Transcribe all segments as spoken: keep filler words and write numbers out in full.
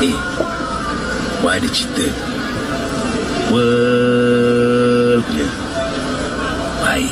Eh, buat ada cerita world punya. Baik.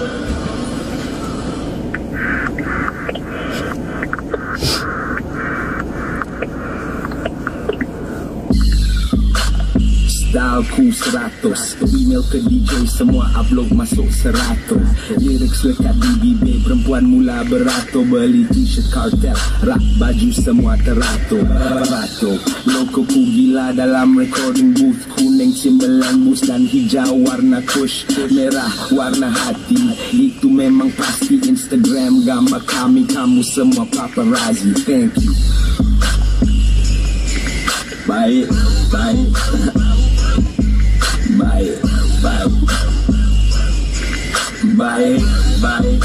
Styleku seratus, email ke D J semua upload masuk seratus. Lirik lekat di bibir perempuan mula beratur. Beli t-shirt kartel, rak baju semua teratur. Beratur, logo ku gila dalam recording booth. Kuning Timberland boost dan hijau warna kush. Merah warna hati, itu memang pasti. Instagram gambar kami, kamu semua paparazzi. Thank you. Baik, baik. Baik, baik, baik, baik,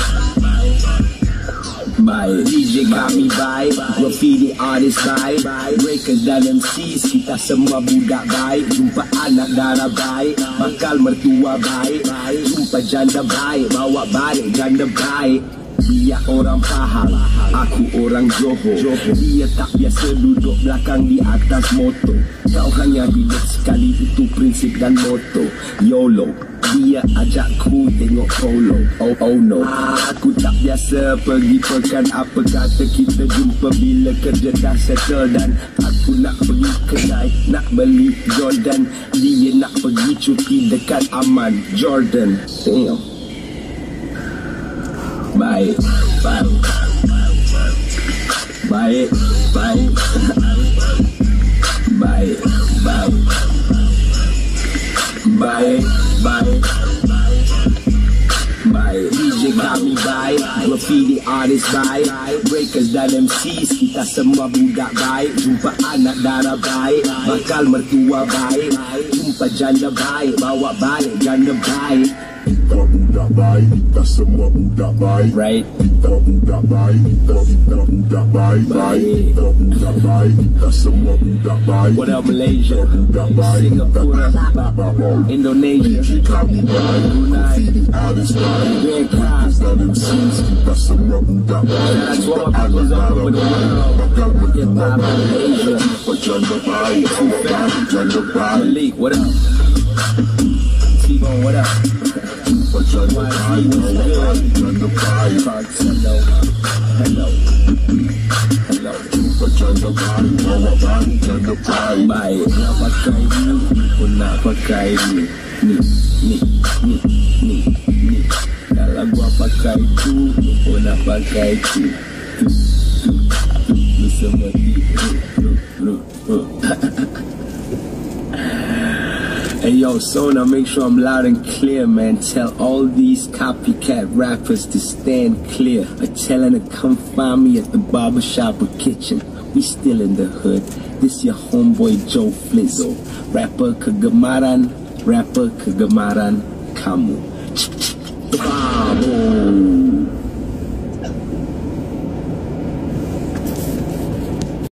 baik. D J kami baik, graffiti artist baik, breakers dan M Cs kita semua budak baik. Jumpa anak darah baik, bakal mertua baik. Jumpa janda baik, bawa balik janda baik. Dia orang Pahang, aku orang Johor. Dia tak biasa duduk belakang di atas motor. Kau hanya hidup sekali, itu prinsip dan moto. YOLO, dia ajakku tengok polo. Oh oh no, aku tak biasa pergi pekan. Apa kata kita jumpa bila kerja dah settle. Dan aku nak pergi kedai, nak beli Jordan. Dia nak pergi cuti dekat Aman Jordan. Damn. Baik, baik, baik, baik, baik, baik, baik, baik, baik. D J kami baik, graffiti artist baik, breakers dan M Cs kita semua budak baik. Jumpa anak darah baik, bakal mertua baik. Jumpa janda baik, bawa balik janda baik. Kita budak baik, kita semua budak baik. Right. Kita budak baik, kita, kita budak baik, baik. Kita budak baik, kita semua budak baik. What up Malaysia, budak baik, Singapura, Indonesia, kami baik, Brunei, artis baik, Vietnam, dan M Cs kita semua budak baik. That's what my people's all over the world. Bakal mertua Hip-hop, baik, Malaysia. jumpa janda baik, bawa balik janda baik. Malik, what up? T-Bone, what up? Jumpa janda baik, bawa balik janda baik. Hello, hello, hello. Jumpa janda baik, bawa balik janda baik. Baik, nak pakai ni, pun nak pakai ni. Ni, ni, ni, ni, ni. Kalau gua pakai tu, pun nak pakai tu. Tu, tu, tu, tu semua tu, tu, tu, tu. Hey yo, so now make sure I'm loud and clear, man. Tell all these copycat rappers to stand clear. I tell them to come find me at the barbershop or kitchen. We still in the hood. This your homeboy Joe Flizzo. Rapper kegemaran, rapper kegemaran kamu. Bravo.